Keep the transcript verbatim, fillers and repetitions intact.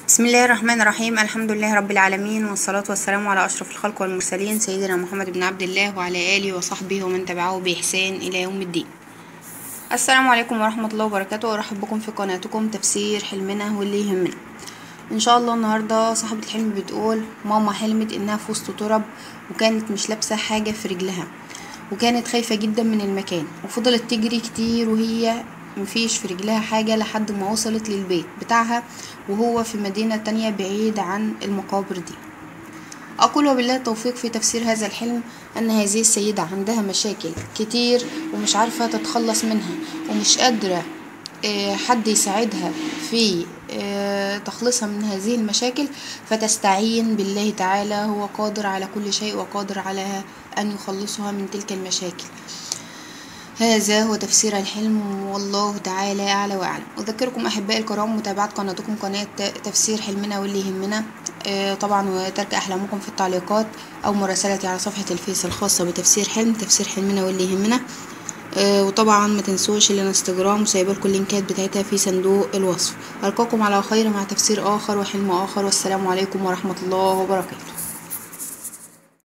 بسم الله الرحمن الرحيم. الحمد لله رب العالمين، والصلاة والسلام على أشرف الخلق والمرسلين، سيدنا محمد بن عبد الله وعلى آله وصحبه ومن تبعه بإحسان إلى يوم الدين. السلام عليكم ورحمة الله وبركاته، أرحب بكم في قناتكم تفسير حلمنا واللي يهمنا. إن شاء الله النهاردة صاحبة الحلم بتقول: ماما حلمت إنها في وسط تراب، وكانت مش لابسة حاجة في رجلها، وكانت خايفة جدا من المكان، وفضلت تجري كتير وهي مفيش في رجلها حاجة لحد ما وصلت للبيت بتاعها، وهو في مدينة تانية بعيد عن المقابر دي. أقول وبالله التوفيق في تفسير هذا الحلم أن هذه السيدة عندها مشاكل كتير ومش عارفة تتخلص منها، ومش قادرة حد يساعدها في تخلصها من هذه المشاكل، فتستعين بالله تعالى، هو قادر على كل شيء وقادر على أن يخلصها من تلك المشاكل. هذا هو تفسير الحلم، والله تعالى أعلى وأعلم. أذكركم أحبائي الكرام متابعة قناتكم قناة تفسير حلمنا واللي يهمنا، طبعا وترك أحلامكم في التعليقات أو مراسلتي على صفحة الفيس الخاصة بتفسير حلم تفسير حلمنا واللي يهمنا. وطبعا ما تنسوش الانستجرام، وسايبلكم اللينكات بتاعتها في صندوق الوصف. ألقاكم على خير مع تفسير آخر وحلم آخر، والسلام عليكم ورحمة الله وبركاته.